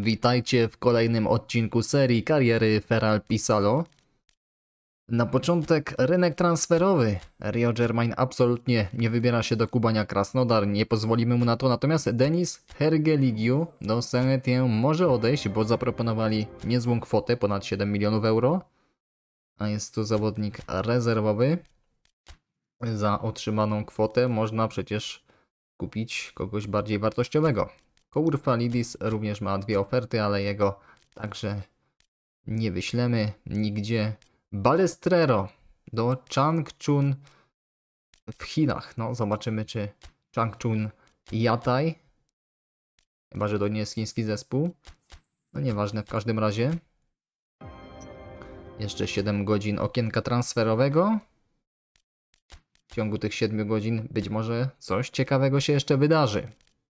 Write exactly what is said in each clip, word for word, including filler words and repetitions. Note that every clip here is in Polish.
Witajcie w kolejnym odcinku serii kariery Feral Pisalo. Na początek rynek transferowy. Rio Germain absolutnie nie wybiera się do Kubania Krasnodar, nie pozwolimy mu na to, natomiast Denis Hergeligiu do Saint-Étienne może odejść, bo zaproponowali niezłą kwotę, ponad siedem milionów euro. A jest to zawodnik rezerwowy. Za otrzymaną kwotę można przecież kupić kogoś bardziej wartościowego. Kourfalidis również ma dwie oferty, ale jego także nie wyślemy nigdzie. Balestrero do Changchun w Chinach. No, zobaczymy, czy Changchun Yatai, chyba że to nie jest chiński zespół. No nieważne, w każdym razie. Jeszcze siedem godzin okienka transferowego. W ciągu tych siedmiu godzin być może coś ciekawego się jeszcze wydarzy.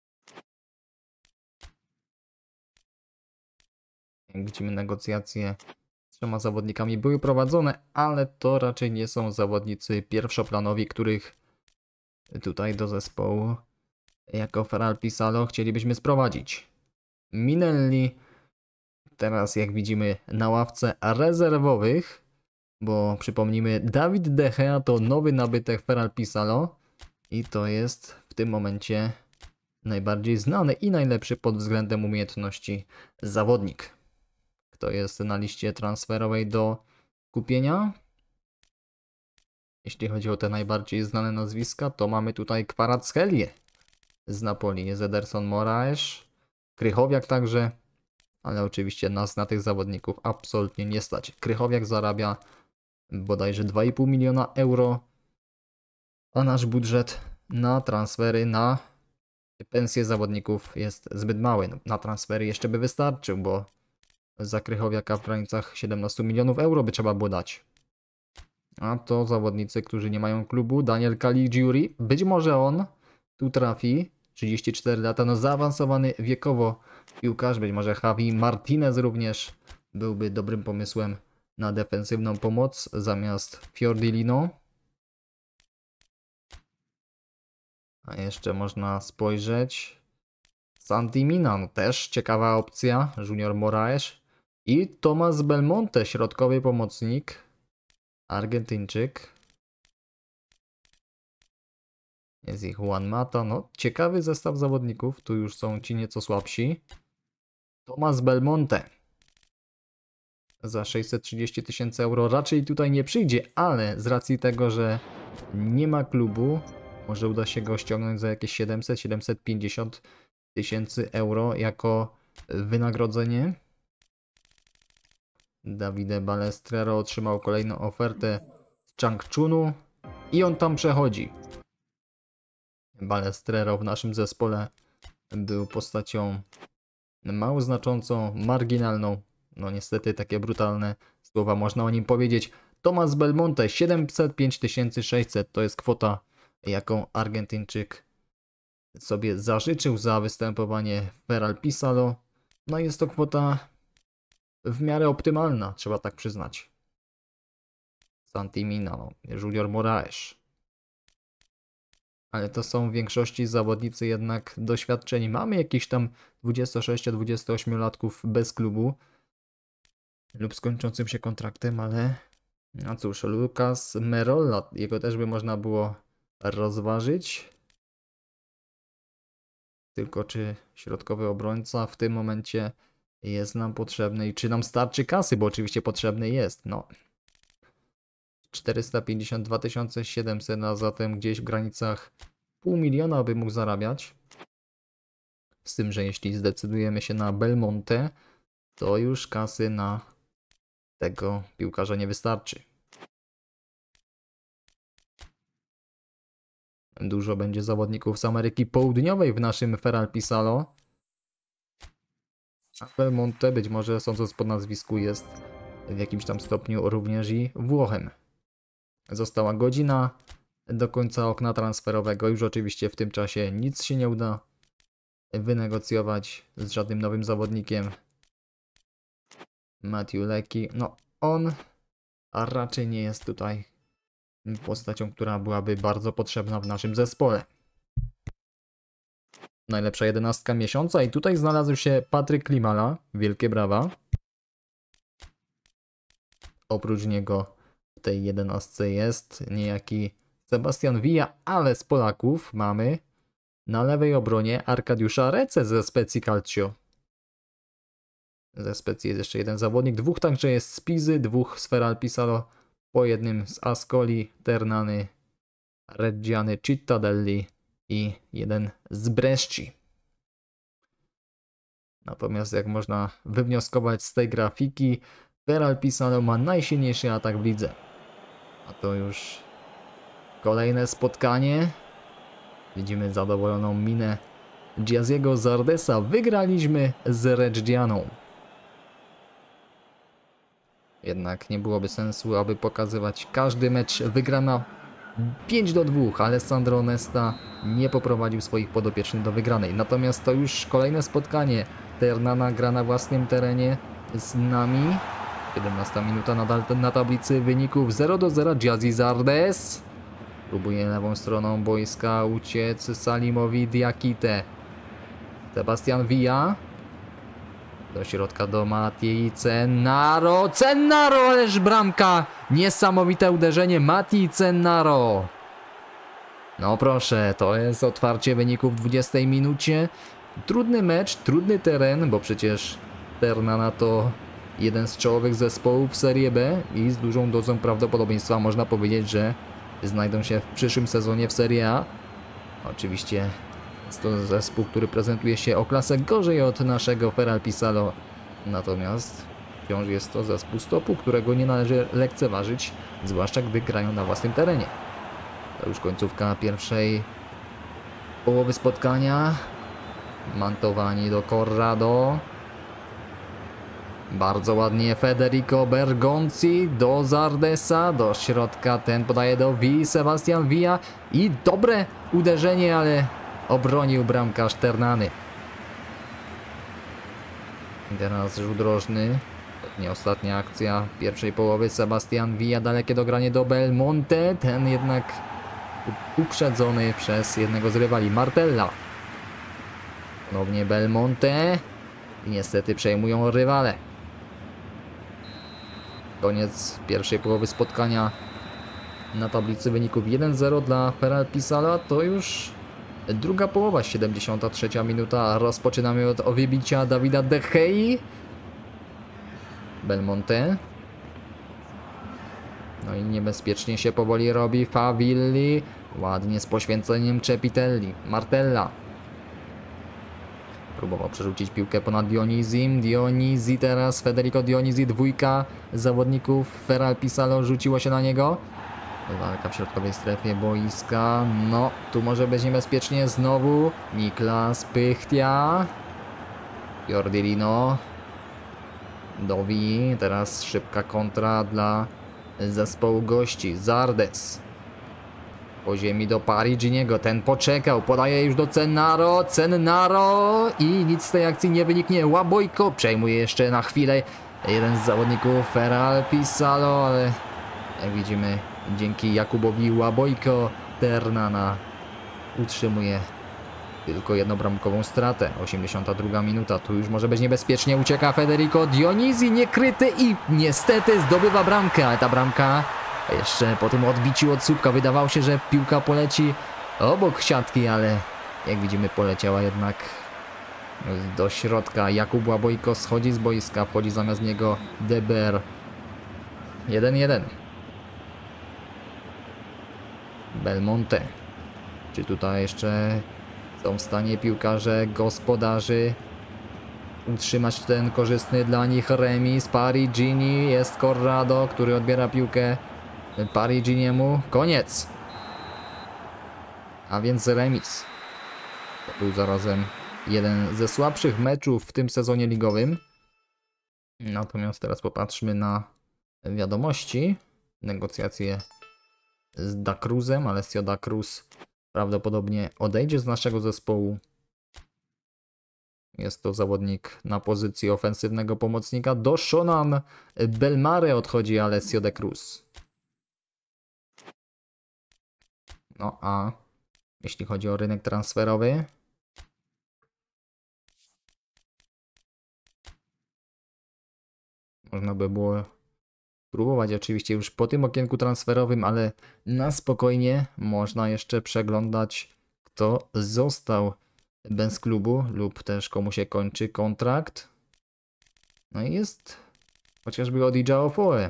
Jak widzimy, negocjacje z trzema zawodnikami były prowadzone, ale to raczej nie są zawodnicy pierwszoplanowi, których tutaj do zespołu jako Feral Pisalo chcielibyśmy sprowadzić. Minelli teraz, jak widzimy, na ławce rezerwowych, bo przypomnijmy, David De Gea to nowy nabytek Feral Pisalo i to jest w tym momencie najbardziej znany i najlepszy pod względem umiejętności zawodnik. Kto jest na liście transferowej do kupienia? Jeśli chodzi o te najbardziej znane nazwiska, to mamy tutaj Kvaratskhelia z Napoli, jest Ederson Moraes, Krychowiak także, ale oczywiście nas na tych zawodników absolutnie nie stać. Krychowiak zarabia bodajże dwa i pół miliona euro, a nasz budżet na transfery, na pensje zawodników jest zbyt mały. Na transfery jeszcze by wystarczył, bo za Krychowiaka w granicach siedemnaście milionów euro by trzeba było dać. A to zawodnicy, którzy nie mają klubu. Daniel Caligiuri, być może on tu trafi. trzydzieści cztery lata, no zaawansowany wiekowo piłkarz. Być może Javi Martinez również byłby dobrym pomysłem na defensywną pomoc zamiast Fiordilino. A jeszcze można spojrzeć. Santi Mina, no też ciekawa opcja. Junior Moraes. I Tomas Belmonte, środkowy pomocnik. Argentyńczyk. Jest ich Juan Mata. No, ciekawy zestaw zawodników. Tu już są ci nieco słabsi. Tomas Belmonte. Za sześćset trzydzieści tysięcy euro raczej tutaj nie przyjdzie, ale z racji tego, że nie ma klubu, może uda się go ściągnąć za jakieś siedemset do siedemset pięćdziesięciu tysięcy euro jako wynagrodzenie. Davide Balestrero otrzymał kolejną ofertę z Changchunu i on tam przechodzi. Balestrero w naszym zespole był postacią mało znaczącą, marginalną. No niestety takie brutalne słowa można o nim powiedzieć. Tomas Belmonte siedemset pięć tysięcy sześćset to jest kwota, jaką Argentyńczyk sobie zażyczył za występowanie w Feral Pisalo. No jest to kwota w miarę optymalna, trzeba tak przyznać. Santi Mina, no, Junior Moraes. Ale to są w większości zawodnicy jednak doświadczeni. Mamy jakichś tam dwudziestu sześciu do dwudziestu ośmiu latków bez klubu lub z kończącym się kontraktem, ale no cóż, Lucas Merola, jego też by można było rozważyć. Tylko czy środkowy obrońca w tym momencie jest nam potrzebny i czy nam starczy kasy, bo oczywiście potrzebny jest. No. czterysta pięćdziesiąt dwa tysiące siedemset, a zatem gdzieś w granicach pół miliona by mógł zarabiać. Z tym, że jeśli zdecydujemy się na Belmonte, to już kasy na tego piłkarza nie wystarczy. Dużo będzie zawodników z Ameryki Południowej w naszym Feral Pisalo. A Belmonte być może, sądząc po nazwisku, jest w jakimś tam stopniu również i Włochem. Została godzina do końca okna transferowego. Już oczywiście w tym czasie nic się nie uda wynegocjować z żadnym nowym zawodnikiem. Matthew Leckie, no on a raczej nie jest tutaj postacią, która byłaby bardzo potrzebna w naszym zespole. najlepsza jedenastka miesiąca i tutaj znalazł się Patryk Klimala, wielkie brawa. Oprócz niego w tej jedenastce jest niejaki Sebastian Villa, ale z Polaków mamy na lewej obronie Arkadiusza Recę ze Specji Calcio. Ze Specji jest jeszcze jeden zawodnik, dwóch także jest z Pizy, dwóch z Feral Pisalo, po jednym z Ascoli, Ternany, Reggiane Cittadelli i jeden z Bresci. Natomiast jak można wywnioskować z tej grafiki, Feral Pisalo ma najsilniejszy atak w lidze. A to już kolejne spotkanie. Widzimy zadowoloną minę Giaziego Zardesa. Wygraliśmy z Reggianą. Jednak nie byłoby sensu, aby pokazywać każdy mecz. Wygrana pięć do dwóch. Alessandro Nesta nie poprowadził swoich podopiecznych do wygranej. Natomiast to już kolejne spotkanie. Ternana gra na własnym terenie z nami. siedemnasta minuta nadal na tablicy wyników zero do zera. Giazi Zardes próbuje lewą stroną boiska uciec Salimowi Diakite. Sebastian Villa do środka do Mattii Cennaro. Cennaro, ależ bramka! Niesamowite uderzenie Mattii Cennaro. No proszę, to jest otwarcie wyników w dwudziestej minucie. Trudny mecz, trudny teren, bo przecież Ternana to jeden z czołowych zespołów w Serie B i z dużą dozą prawdopodobieństwa można powiedzieć, że znajdą się w przyszłym sezonie w Serie A. Oczywiście jest to zespół, który prezentuje się o klasę gorzej od naszego Feral Pisalo. Natomiast wciąż jest to zespół stopu, którego nie należy lekceważyć, zwłaszcza gdy grają na własnym terenie. To już końcówka pierwszej połowy spotkania. Mantowani do Corrado. Bardzo ładnie Federico Bergonzi do Zardesa, do środka ten podaje do V, Sebastian Villa i dobre uderzenie, ale obronił bramkarz Ternany. I teraz rzut rożny, nie ostatnia akcja pierwszej połowy. Sebastian Villa, dalekie dogranie do Belmonte, ten jednak uprzedzony przez jednego z rywali, Martella. Ponownie Belmonte i niestety przejmują rywale. Koniec pierwszej połowy spotkania na tablicy wyników jeden zero dla Feral Pisalo. To już druga połowa, siedemdziesiąta trzecia minuta. Rozpoczynamy od wybicia Dawida De Gei. Belmonte. No i niebezpiecznie się powoli robi Favilli. Ładnie z poświęceniem Cepitelli. Martella. Próbował przerzucić piłkę ponad Dionizim. Dionisi teraz, Federico Dionisi, dwójka zawodników Feral Pisalo rzuciło się na niego. Walka w środkowej strefie boiska. No, tu może być niebezpiecznie znowu. Niklas Pychtia. Fiordilino. Dovi. Teraz szybka kontra dla zespołu gości. Zardes. Po ziemi do Pariginiego, ten poczekał, podaje już do Cennaro, Cennaro i nic z tej akcji nie wyniknie. Łabojko przejmuje jeszcze na chwilę jeden z zawodników Feral Pisalo, ale jak widzimy dzięki Jakubowi Łabojko Ternana utrzymuje tylko jednobramkową stratę. osiemdziesiąta druga minuta, tu już może być niebezpiecznie, ucieka Federico Dionisi, niekryty i niestety zdobywa bramkę, ale ta bramka jeszcze po tym odbiciu od słupka wydawało się, że piłka poleci obok siatki, ale jak widzimy poleciała jednak do środka. Jakub Łabojko schodzi z boiska, wchodzi zamiast niego Deber. jeden jeden. Belmonte. Czy tutaj jeszcze są w stanie piłkarze gospodarzy utrzymać ten korzystny dla nich remis? Parigini, jest Corrado, który odbiera piłkę Pariginiemu. Koniec. A więc remis. To był zarazem jeden ze słabszych meczów w tym sezonie ligowym. Natomiast teraz popatrzmy na wiadomości. Negocjacje z Da Cruzem. Alessio Da Cruz prawdopodobnie odejdzie z naszego zespołu. Jest to zawodnik na pozycji ofensywnego pomocnika. Do Shonan Belmare odchodzi Alessio Da Cruz. No a jeśli chodzi o rynek transferowy, Można by było próbować oczywiście już po tym okienku transferowym, ale na spokojnie można jeszcze przeglądać, kto został bez klubu lub też komu się kończy kontrakt. No i jest chociażby Odija Ofoe.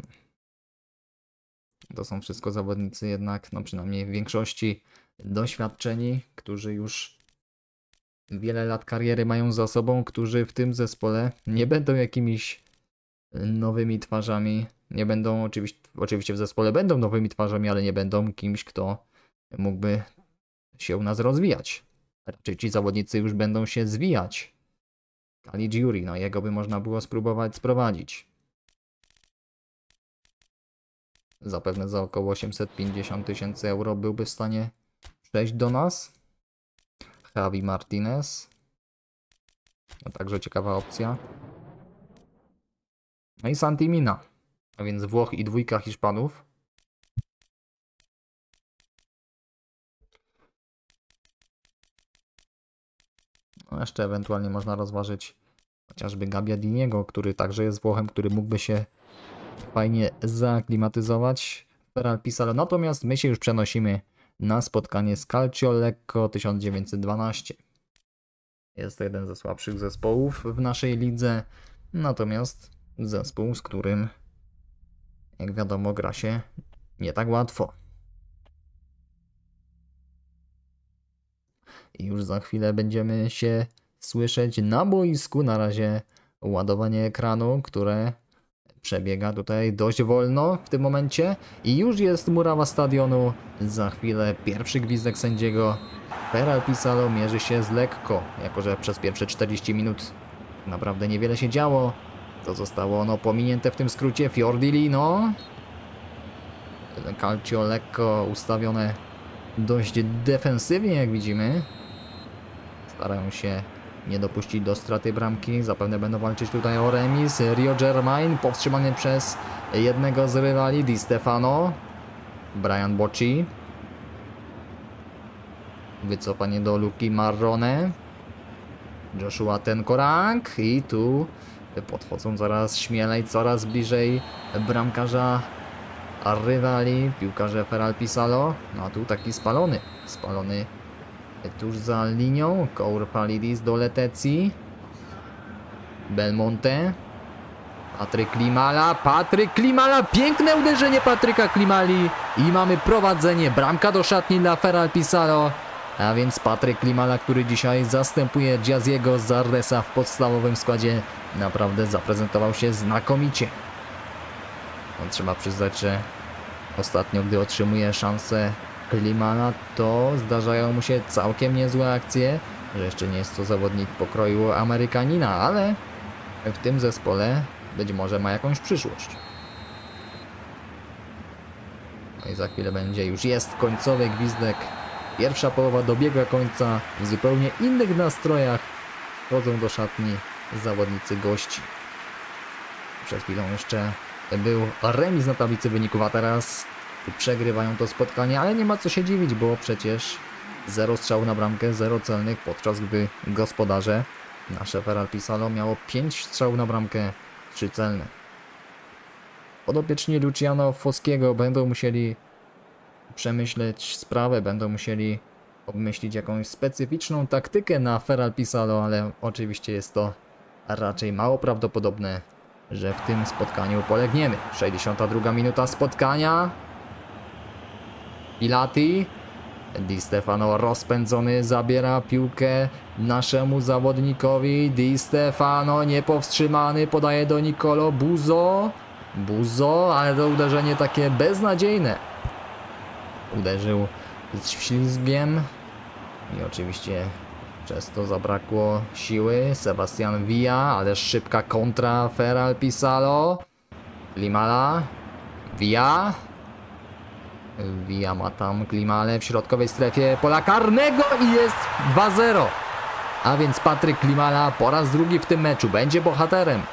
To są wszystko zawodnicy jednak, no przynajmniej w większości doświadczeni, którzy już wiele lat kariery mają za sobą, którzy w tym zespole nie będą jakimiś nowymi twarzami, nie będą oczywiście, oczywiście w zespole będą nowymi twarzami, ale nie będą kimś, kto mógłby się u nas rozwijać. Raczej ci zawodnicy już będą się zwijać. Caligiuri, no jego by można było spróbować sprowadzić. Zapewne za około osiemset pięćdziesiąt tysięcy euro byłby w stanie przejść do nas. Javi Martinez. To także ciekawa opcja. No i Santi Mina. A więc Włoch i dwójka Hiszpanów. No jeszcze ewentualnie można rozważyć chociażby Gabbiadiniego, który także jest Włochem, który mógłby się fajnie zaaklimatyzować w Feral Pisalo. Natomiast my się już przenosimy na spotkanie z Calcio Lecco tysiąc dziewięćset dwanaście. Jest to jeden ze słabszych zespołów w naszej lidze, natomiast zespół, z którym, jak wiadomo, gra się nie tak łatwo. I już za chwilę będziemy się słyszeć na boisku. Na razie ładowanie ekranu, które przebiega tutaj dość wolno w tym momencie. I już jest murawa stadionu. Za chwilę pierwszy gwizdek sędziego. Feral Pisalo mierzy się z Lecco, jako że przez pierwsze czterdzieści minut naprawdę niewiele się działo. To zostało ono pominięte w tym skrócie. Fiordilino. Calcio Lecco ustawione dość defensywnie, jak widzimy. Starają się nie dopuścić do straty bramki. Zapewne będą walczyć tutaj o remis. Rio Germain powstrzymany przez jednego z rywali, Di Stefano. Brian Bocci. Wycofanie do Luki Marrone. Joshua Tenkorang. I tu podchodzą coraz śmielej, coraz bliżej bramkarza rywali, piłkarze Feral Pisalo. No a tu taki spalony. Spalony tuż za linią. Kour Palidis do Letecji. Belmonte. Patryk Klimala. Patryk Klimala. Piękne uderzenie Patryka Klimali. I mamy prowadzenie. Bramka do szatni dla Feral Pisalo. A więc Patryk Klimala, który dzisiaj zastępuje Giaziego Zardesa w podstawowym składzie, naprawdę zaprezentował się znakomicie. No, trzeba przyznać, że ostatnio, gdy otrzymuje szansę Klimala, to zdarzają mu się całkiem niezłe akcje, że jeszcze nie jest to zawodnik pokroju Amerykanina, ale w tym zespole być może ma jakąś przyszłość. No i za chwilę będzie, już jest końcowy gwizdek. Pierwsza połowa dobiegła końca, w zupełnie innych nastrojach wchodzą do szatni zawodnicy gości. Przed chwilą jeszcze był remis na tablicy wyników, a teraz przegrywają to spotkanie, ale nie ma co się dziwić, bo przecież zero strzału na bramkę, zero celnych, podczas gdy gospodarze, nasze Feral Pisalo, miało pięć strzałów na bramkę, trzy celne. Podopieczni Luciano Foskiego będą musieli przemyśleć sprawę, będą musieli obmyślić jakąś specyficzną taktykę na Feral Pisalo, ale oczywiście jest to raczej mało prawdopodobne, że w tym spotkaniu polegniemy. sześćdziesiąta druga minuta spotkania. Pilati. Di Stefano rozpędzony zabiera piłkę naszemu zawodnikowi. Di Stefano niepowstrzymany, podaje do Nicolo Buzo. Buzo, ale to uderzenie takie beznadziejne. Uderzył z ślizgiem i oczywiście przez to zabrakło siły. Sebastian Villa, ale szybka kontra Feral Pisalo. Klimala. Villa. Villa ma tam Klimale w środkowej strefie pola karnego i jest dwa zero. A więc Patryk Klimala po raz drugi w tym meczu będzie bohaterem.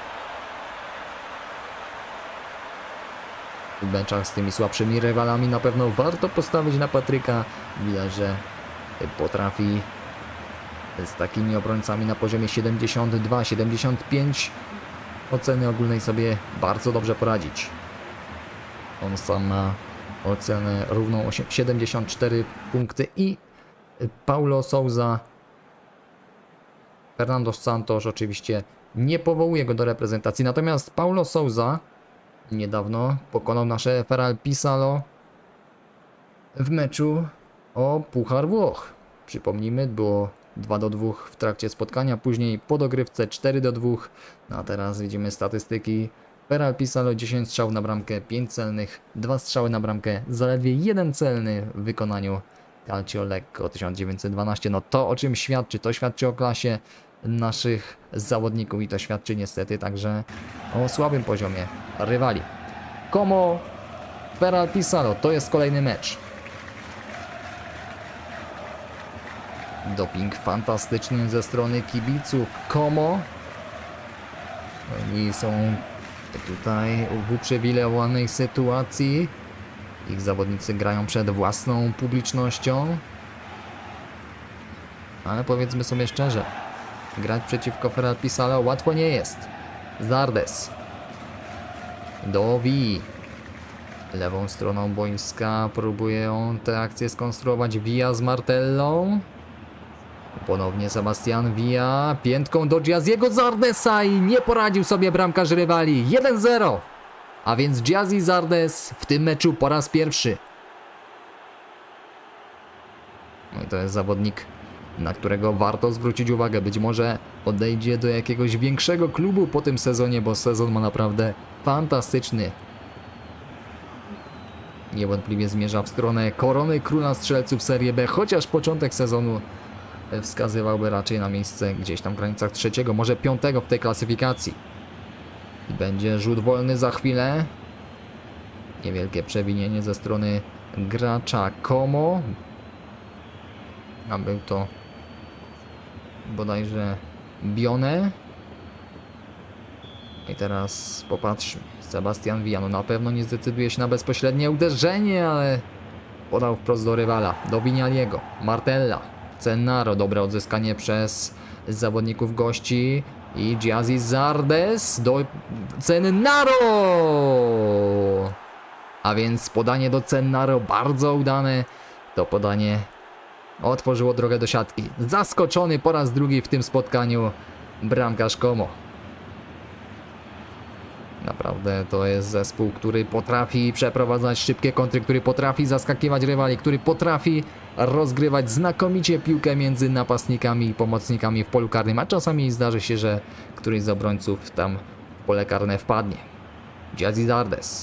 W meczach z tymi słabszymi rywalami na pewno warto postawić na Patryka. Widać, że potrafi z takimi obrońcami na poziomie siedemdziesiąt dwa siedemdziesiąt pięć oceny ogólnej sobie bardzo dobrze poradzić. On sam ma ocenę równą siedemdziesiąt cztery punkty i Paulo Sousa, Fernando Santos oczywiście nie powołuje go do reprezentacji, natomiast Paulo Sousa niedawno pokonał nasze Feral Pisalo w meczu o Puchar Włoch. Przypomnijmy, było dwa do dwóch w trakcie spotkania, później po dogrywce cztery do dwóch, no a teraz widzimy statystyki. Feral Pisalo dziesięć strzałów na bramkę, pięć celnych, dwa strzały na bramkę, zaledwie jeden celny w wykonaniu Calcio Lecco tysiąc dziewięćset dwanaście. No to o czym świadczy? To świadczy o klasie naszych zawodników i to świadczy niestety także o słabym poziomie rywali. Como Feral Pisalo, to jest kolejny mecz. Doping fantastyczny ze strony kibiców Como. Oni są tutaj w uprzywilejowanej sytuacji. Ich zawodnicy grają przed własną publicznością. Ale powiedzmy sobie szczerze, grać przeciwko Feral Pisalo łatwo nie jest. Zardes. Dovi. Lewą stroną boiska próbuje on tę akcję skonstruować. Villa z Martellą. Ponownie Sebastian Villa. Piętką do Giaziego Zardesa i nie poradził sobie bramkarz rywali. jeden zero. A więc Giazi Zardes w tym meczu po raz pierwszy. No i to jest zawodnik, na którego warto zwrócić uwagę. Być może odejdzie do jakiegoś większego klubu po tym sezonie, bo sezon ma naprawdę fantastyczny. Niewątpliwie zmierza w stronę korony króla strzelców Serie B, chociaż początek sezonu wskazywałby raczej na miejsce gdzieś tam w granicach trzeciego, może piątego w tej klasyfikacji. I będzie rzut wolny za chwilę. Niewielkie przewinienie ze strony gracza Como. A był to bodajże Bione. I teraz popatrzmy. Sebastian Villa no na pewno nie zdecyduje się na bezpośrednie uderzenie, ale podał wprost do rywala, do Vignaliego. Martella, Cennaro, dobre odzyskanie przez zawodników gości. I Giazi Zardes do Cennaro. A więc podanie do Cennaro bardzo udane. To podanie otworzyło drogę do siatki. Zaskoczony po raz drugi w tym spotkaniu bramkarz Como. Naprawdę to jest zespół, który potrafi przeprowadzać szybkie kontry, który potrafi zaskakiwać rywali, który potrafi rozgrywać znakomicie piłkę między napastnikami i pomocnikami w polu karnym, a czasami zdarzy się, że któryś z obrońców tam w pole karne wpadnie. Giazi Zardes.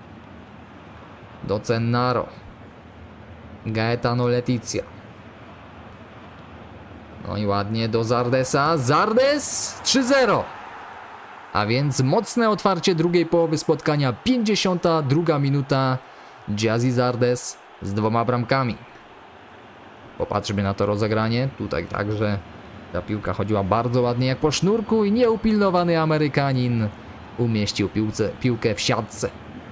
Do Cennaro. Gaetano Letizia. No i ładnie do Zardesa. Zardes trzy zero. A więc mocne otwarcie drugiej połowy spotkania. pięćdziesiąta druga minuta. Giazi Zardes z dwoma bramkami. Popatrzmy na to rozegranie. Tutaj także ta piłka chodziła bardzo ładnie jak po sznurku i nieupilnowany Amerykanin umieścił piłce, piłkę w siatce.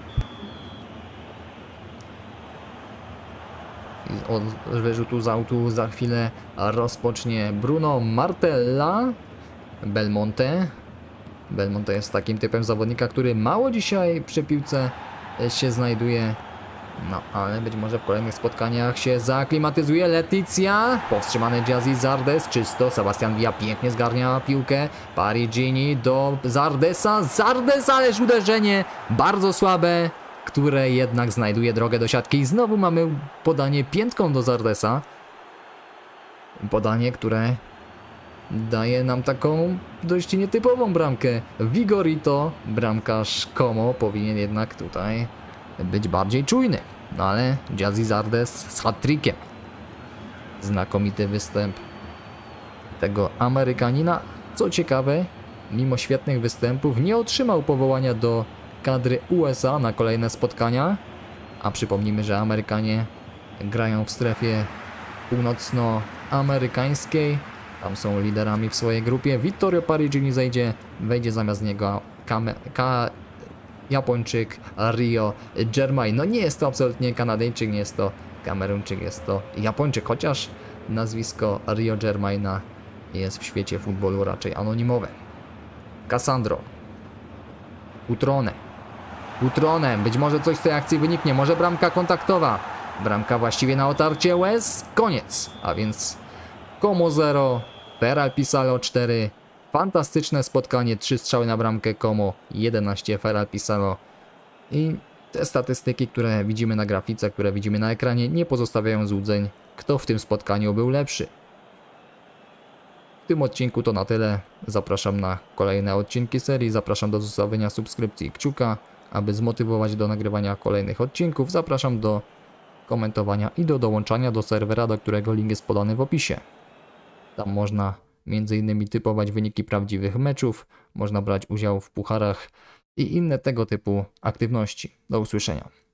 I od wyrzutu z autu za chwilę rozpocznie Bruno Martella. Belmonte. Belmonte jest takim typem zawodnika, który mało dzisiaj przy piłce się znajduje. No, ale być może w kolejnych spotkaniach się zaaklimatyzuje. Letizia, powstrzymany Giazi Zardes, czysto. Sebastian Villa pięknie zgarnia piłkę. Parigini do Zardesa. Zardes, ależ uderzenie bardzo słabe, które jednak znajduje drogę do siatki. I znowu mamy podanie piętką do Zardesa. Podanie, które daje nam taką dość nietypową bramkę. Vigorito, bramkarz Como, powinien jednak tutaj być bardziej czujny. No ale Giazi Zardes z hat-trickiem. Znakomity występ tego Amerykanina. Co ciekawe, mimo świetnych występów nie otrzymał powołania do kadry U S A na kolejne spotkania. A przypomnijmy, że Amerykanie grają w strefie północnoamerykańskiej. Tam są liderami w swojej grupie. Vittorio Parigini zejdzie, wejdzie zamiast niego Kame, Ka, Japończyk Rio Germain. No nie jest to absolutnie Kanadyjczyk, nie jest to Kameruńczyk, jest to Japończyk, chociaż nazwisko Rio Germaina jest w świecie futbolu raczej anonimowe. Cassandro. Cutrone. Cutrone. Być może coś z tej akcji wyniknie. Może bramka kontaktowa. Bramka właściwie na otarcie łez. Koniec. A więc Como zero, Feral Pisalo cztery. Fantastyczne spotkanie. trzy strzały na bramkę Como, jedenaście Feral Pisalo. I te statystyki, które widzimy na grafice, które widzimy na ekranie, nie pozostawiają złudzeń, kto w tym spotkaniu był lepszy. W tym odcinku to na tyle. Zapraszam na kolejne odcinki serii. Zapraszam do zostawienia subskrypcji i kciuka, aby zmotywować do nagrywania kolejnych odcinków. Zapraszam do komentowania i do dołączania do serwera, do którego link jest podany w opisie. Tam można między innymi typować wyniki prawdziwych meczów, można brać udział w pucharach i inne tego typu aktywności. Do usłyszenia.